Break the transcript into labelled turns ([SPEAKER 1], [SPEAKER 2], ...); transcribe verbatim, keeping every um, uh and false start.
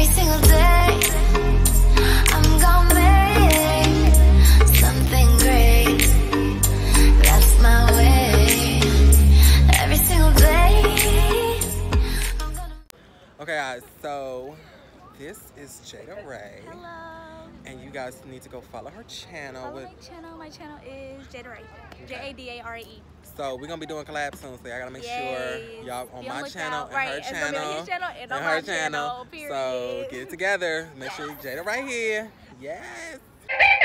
[SPEAKER 1] single day, I'm gonna make something great. That's my way. Every single day, I'm gonna...
[SPEAKER 2] Okay guys, so this is Jada Ray.
[SPEAKER 3] Hello.
[SPEAKER 2] And you guys need to go follow her channel.
[SPEAKER 3] Follow
[SPEAKER 2] with
[SPEAKER 3] my channel. My channel is Jada Ray. J A D A R A E.
[SPEAKER 2] So we're gonna be doing collab soon, so I gotta make
[SPEAKER 3] Yes.
[SPEAKER 2] sure y'all on
[SPEAKER 3] Be on
[SPEAKER 2] my
[SPEAKER 3] lookout.
[SPEAKER 2] channel and
[SPEAKER 3] Right.
[SPEAKER 2] her
[SPEAKER 3] It's gonna be
[SPEAKER 2] channel,
[SPEAKER 3] on his channel and
[SPEAKER 2] and
[SPEAKER 3] on
[SPEAKER 2] her
[SPEAKER 3] my
[SPEAKER 2] channel.
[SPEAKER 3] channel, period.
[SPEAKER 2] So get it together. Make sure you Jada right here. Yes.